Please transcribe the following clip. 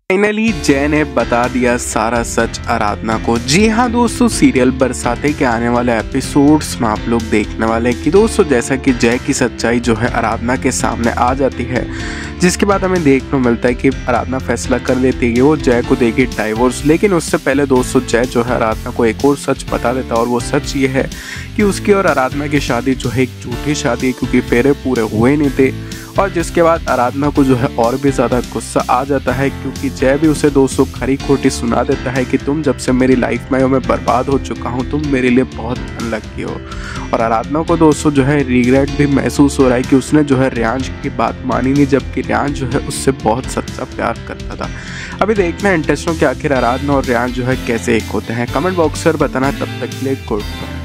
Finally जय ने बता दिया सारा सच आराधना को। जी हाँ दोस्तों, सीरियल बरसाते के आने वाले एपिसोड्स में आप लोग देखने वाले कि दोस्तों जैसा कि जय की सच्चाई जो है आराधना के सामने आ जाती है, जिसके बाद हमें देखने को मिलता है कि आराधना फैसला कर लेती है कि वो जय को देगी डाइवोर्स। लेकिन उससे पहले दोस्तों जय जो है आराधना को एक और सच बता देता है, और वो सच ये है कि उसकी और आराधना की शादी जो है एक झूठी शादी है, क्योंकि फेरे पूरे हुए नहीं थे। और जिसके बाद आराधना को जो है और भी ज़्यादा गुस्सा आ जाता है, क्योंकि जय भी उसे दोस्तों खरी खोटी सुना देता है कि तुम जब से मेरी लाइफ में हो मैं बर्बाद हो चुका हूँ, तुम मेरे लिए बहुत अनलकी हो। और आराधना को दोस्तों जो है रिग्रेट भी महसूस हो रहा है कि उसने जो है रियांश की बात मानी नहीं, जबकि रियांश जो है उससे बहुत सच्चा प्यार करता था। अभी देखना इंटरेस्टिंग कि आखिर आराधना और रियांश जो है कैसे एक होते हैं। कमेंट बॉक्स पर बताना। तब तक के लिए गुड बाय।